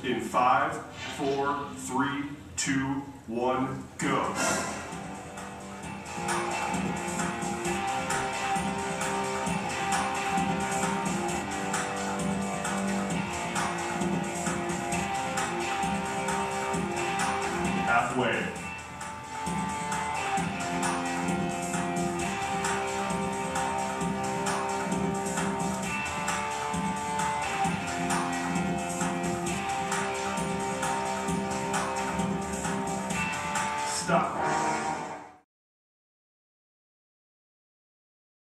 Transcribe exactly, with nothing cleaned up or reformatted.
in five, four, three, two, one, go. Halfway.